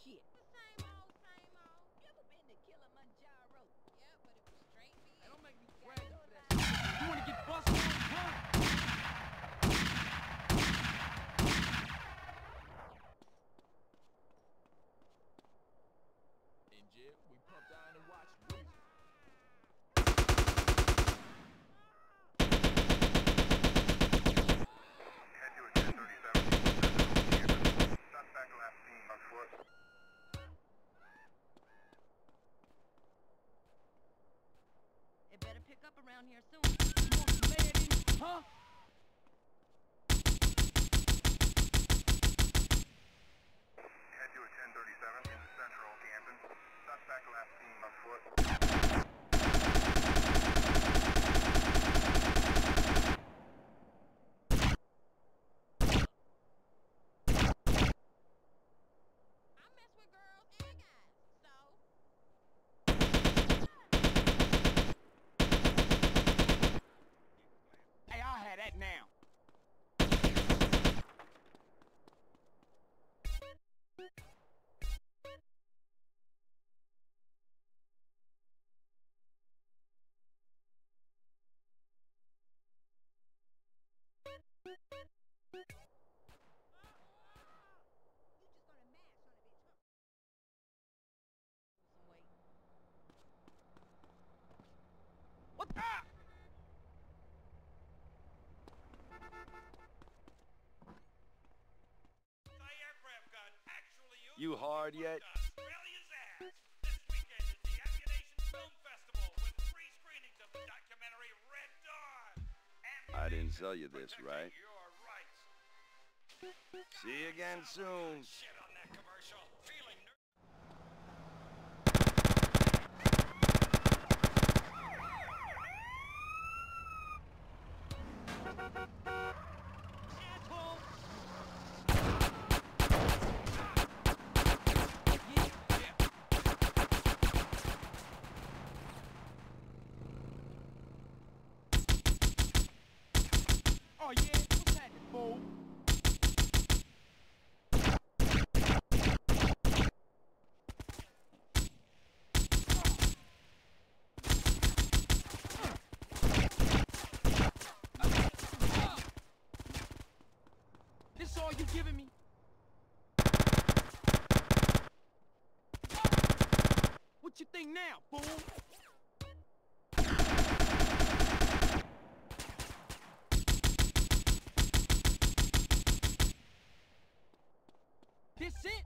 shit. Same old, same old. You ever been to Kilimanjaro? Yeah, but it was straight me. Hey, don't make me brag you for that. You wanna get busted? Huh? In jail, we pumped iron and watched Weezer. Head to a 1037. Suspect last seen on foot. It better pick up around here soon. You want some lead in it? Huh? Head to a 1037 in the central Camden. Suspect last seen on foot. I mess with girls and guys, so. Hey, I'll have that now. You just gonna mash on a bitch, huh? Some weight. What the? Aircraft gun actually used You hard yet? Australia's ass. This weekend is the Ammunition Film Festival with free screenings of the documentary Red Dawn. I didn't sell you this, Protecting right? Your rights. See you again soon. Shit on that commercial. Feeling Asshole! Oh yeah, what's happening, fool? This all you giving me? What you think now, fool? This it?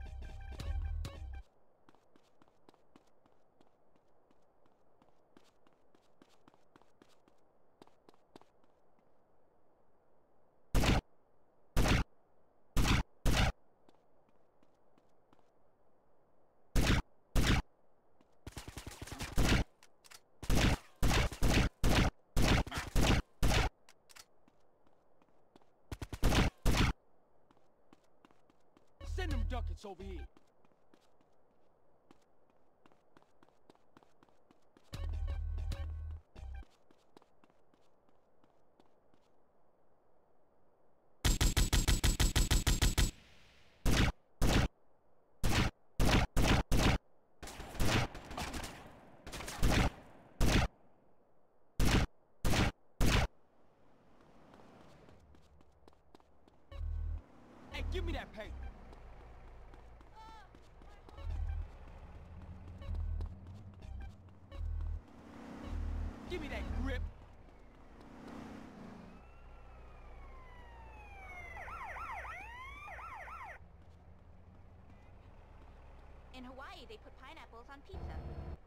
Send them ducats over here. Hey, give me that paper. Give me that grip. In Hawaii, they put pineapples on pizza.